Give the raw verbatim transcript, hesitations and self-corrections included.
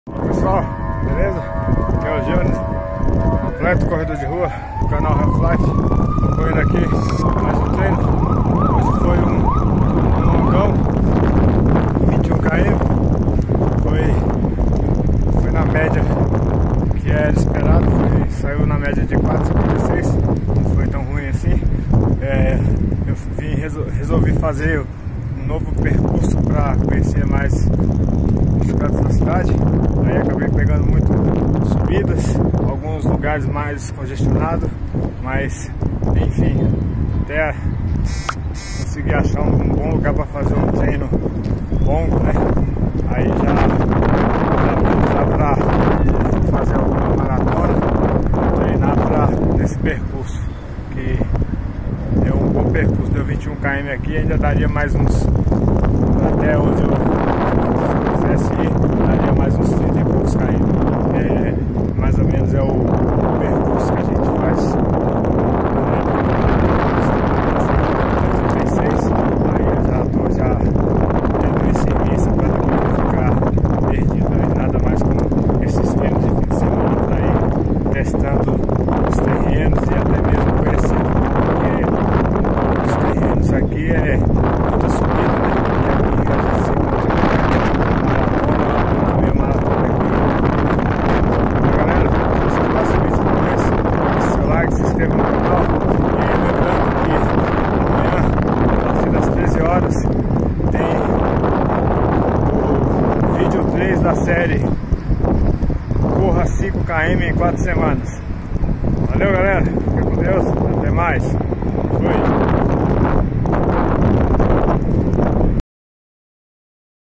Pessoal, beleza? Aqui é o Jones, atleta corredor de rua do canal Half-Life. Correndo aqui mais um treino. Hoje foi um, um longão, vinte e um quilômetros. Foi, foi na média que era esperado, foi, saiu na média de quatro vírgula cinquenta e seis. Não foi tão ruim assim. É, eu vim, resol, resolvi fazer um novo percurso para conhecer mais os cantos da cidade. Aí acabei pegando muito subidas, alguns lugares mais congestionados, mas enfim, até consegui achar um, um bom lugar para fazer um treino longo, né? Aí já dá para fazer alguma maratona, treinar pra, nesse percurso, que é um bom percurso, deu vinte e um quilômetros aqui, ainda daria mais uns, até onde eu quisesse ir, daria mais uns trinta e poucos quilômetros. É, mais ou menos é o percurso que a gente faz. trinta e seis, aí eu já estou já tendo isso em vista para depois não ficar perdido aí, nada mais com esses treinos de fim de semana para ir testando os terrenos e até mesmo conhecendo, porque os terrenos aqui é muita subida, né? E aqui a gente se se inscreva no canal e lembrando que amanhã, a partir das treze horas, tem o vídeo três da série Corra cinco quilômetros em quatro semanas. Valeu, galera, fica com Deus, até mais, fui!